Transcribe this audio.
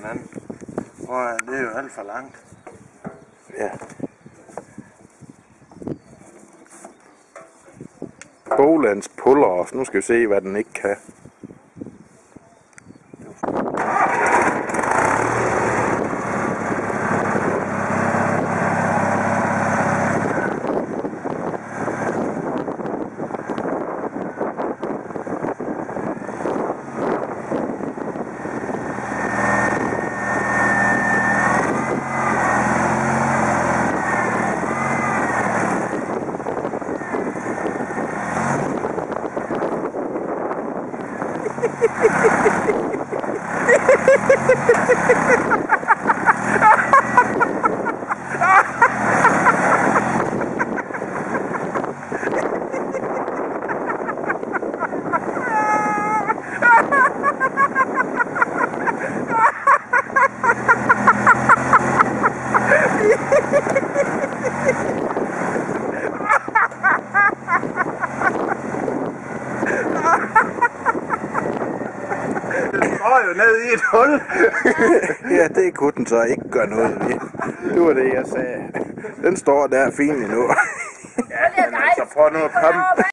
den anden. Og det er jo alt for langt. Ja. Bolands Pulleroff. Nu skal vi se, hvad den ikke kan. Jo ned i et hul. Ja, det kunne den så ikke gøre noget ved. Det var det, jeg sagde. Den står der fint endnu. Ja, men altså prøv nu at komme.